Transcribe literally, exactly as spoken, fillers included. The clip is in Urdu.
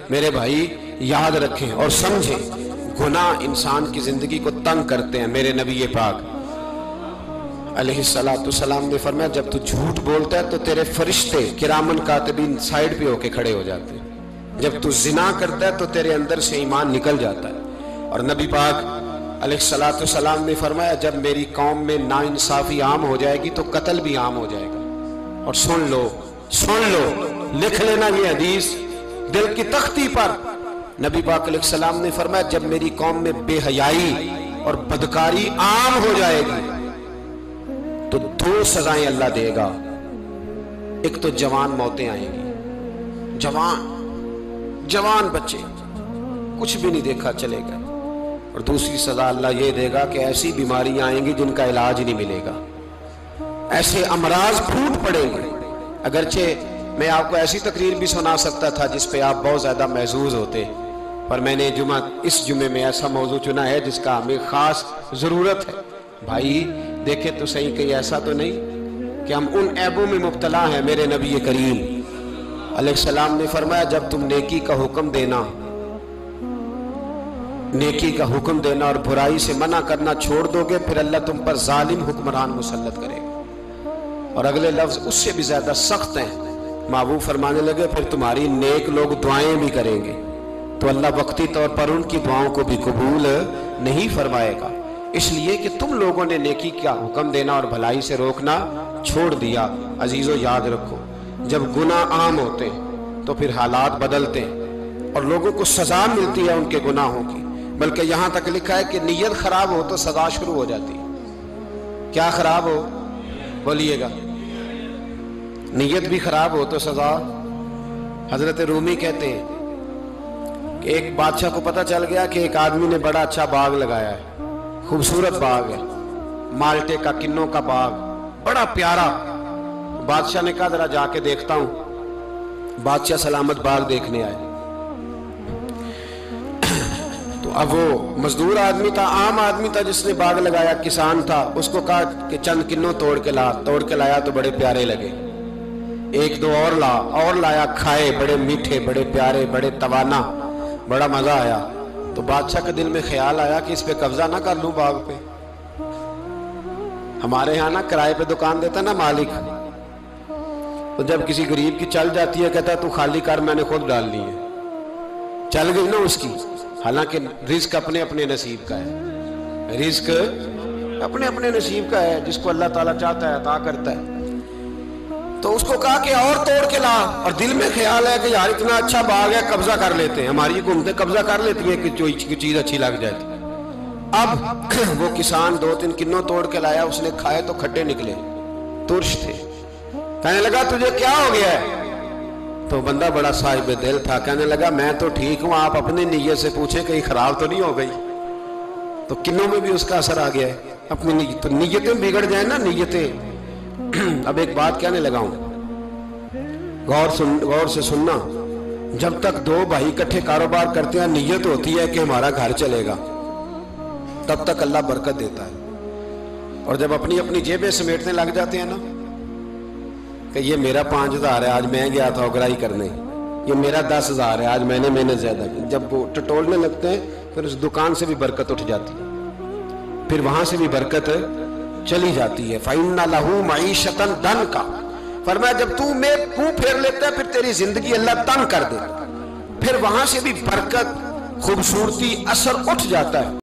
میرے بھائی یاد رکھیں اور سمجھیں، گناہ انسان کی زندگی کو تنگ کرتے ہیں۔ میرے نبی پاک علیہ الصلوۃ والسلام نے فرمایا جب تو جھوٹ بولتا ہے تو تیرے فرشتے کرامن کاتبین سائیڈ پہ ہو کے کھڑے ہو جاتے ہیں، جب تو زنا کرتا ہے تو تیرے اندر سے ایمان نکل جاتا ہے۔ اور نبی پاک علیہ الصلوۃ والسلام نے فرمایا جب میری قوم میں ناانصافی عام ہو جائے گی تو قتل بھی عام ہو جائے گا۔ اور سن لو سن لو لکھ لینا یہ حدیث دل کی تختی پر، نبی پاک علیہ السلام نے فرمایا جب میری قوم میں بے حیائی اور بدکاری عام ہو جائے گی تو دو سزائیں اللہ دے گا۔ ایک تو جوان موتیں آئیں گی، جوان جوان بچے کچھ بھی نہیں دیکھا چلے گا، اور دوسری سزا اللہ یہ دے گا کہ ایسی بیماریاں آئیں گی جن کا علاج نہیں ملے گا، ایسے امراض پھوٹ پڑیں گے۔ اگرچہ میں آپ کو ایسی تقریر بھی سنا سکتا تھا جس پہ آپ بہت زیادہ محظوظ ہوتے، پر میں نے جمعہ اس جمعے میں ایسا موضوع چنا ہے جس کا ہمیں خاص ضرورت ہے۔ بھائی دیکھیں تو صحیح کہ ایسا تو نہیں کہ ہم ان عیبوں میں مبتلا ہیں۔ میرے نبی کریم علیہ السلام نے فرمایا جب تم نیکی کا حکم دینا نیکی کا حکم دینا اور برائی سے منع کرنا چھوڑ دو گے پھر اللہ تم پر ظالم حکمران مسلط کرے گا۔ اور اگلے لفظ اس سے بھی زیادہ سخت ہیں، محبوب فرمانے لگے پھر تمہاری نیک لوگ دعائیں بھی کریں گے تو اللہ وقتی طور پر ان کی دعاؤں کو بھی قبول نہیں فرمائے گا، اس لیے کہ تم لوگوں نے نیکی کا حکم دینا اور بھلائی سے روکنا چھوڑ دیا۔ عزیزو یاد رکھو جب گناہ عام ہوتے ہیں تو پھر حالات بدلتے ہیں اور لوگوں کو سزا ملتی ہے ان کے گناہوں کی، بلکہ یہاں تک لکھا ہے کہ نیت خراب ہو تو سزا شروع ہو جاتی ہے۔ کیا خراب ہو؟ بولیے گا۔ نیت بھی خراب ہو تو سزا۔ حضرت رومی کہتے ہیں کہ ایک بادشاہ کو پتہ چل گیا کہ ایک آدمی نے بڑا اچھا باغ لگایا ہے، خوبصورت باغ ہے، مالٹے کا کنوں کا باغ بڑا پیارا۔ بادشاہ نے کہا ذرا جا کے دیکھتا ہوں۔ بادشاہ سلامت باغ دیکھنے آئے تو اب وہ مزدور آدمی تھا، عام آدمی تھا جس نے باغ لگایا، کسان تھا، اس کو کہا کہ چند کنوں توڑ کے لا۔ توڑ کے لایا تو بڑے پیارے لگے، ایک دو اور لا اور لایا، کھائے، بڑے میٹھے، بڑے پیارے، بڑے توانا، بڑا مزہ آیا۔ تو بادشاہ کے دل میں خیال آیا کہ اس پہ قبضہ نہ کر لوں باغ پہ۔ ہمارے ہاں نا کرائے پہ دکان دیتا نا مالک، تو جب کسی غریب کی چل جاتی ہے کہتا ہے تو خالی کر، میں نے خود ڈال لی ہے، چل گئی نا اس کی۔ حالانکہ رزق اپنے اپنے نصیب کا ہے، رزق اپنے اپنے نصیب کا ہے، جس کو اللہ تعالیٰ چاہتا ہے عطا کرتا ہے۔ تو اس کو کہا کہ اور توڑ کے لا، اور دل میں خیال ہے کہ یار اتنا اچھا باغ ہے قبضہ کر لیتے ہیں، ہماری حکومتیں قبضہ کر لیتی ہیں کہ جو چیز اچھی لگ جاتی۔ اب وہ کسان دو تین کنوں توڑ کے لایا، اس نے کھائے تو کھٹے نکلے، ترش تھے۔ کہنے لگا تجھے کیا ہو گیا ہے؟ تو بندہ بڑا صاحب دل تھا، کہنے لگا میں تو ٹھیک ہوں، آپ اپنی نیت سے پوچھیں کہیں خراب تو نہیں ہو گئی۔ تو کنوں میں بھی اس کا اثر آ گیا ہے، اپنی نیت تو نیتیں بگڑ جائیں نا، نیتیں۔ اب ایک بات کہنے لگا ہوں، غور سن غور سے سننا، جب تک دو بھائی اکٹھے کاروبار کرتے ہیں نیت ہوتی ہے کہ ہمارا گھر چلے گا، تب تک اللہ برکت دیتا ہے۔ اور جب اپنی اپنی جیبیں سمیٹنے لگ جاتے ہیں نا کہ یہ میرا پانچ ہزار ہے آج میں گیا تھا اگرائی کرنے، یہ میرا دس ہزار ہے آج میں نے محنت زیادہ کی، جب وہ ٹٹولنے لگتے ہیں پھر اس دکان سے بھی برکت اٹھ جاتی ہے، پھر وہاں سے بھی برکت چلی جاتی ہے۔ فَإِنَّ لَهُ مَعِيشَةً ضَنْكَ، فرمایا جب تو میں منہ پھیر لیتا ہے پھر تیری زندگی اللہ تنگ کر دیتا، پھر وہاں سے بھی برکت، خوبصورتی، اثر اٹھ جاتا ہے۔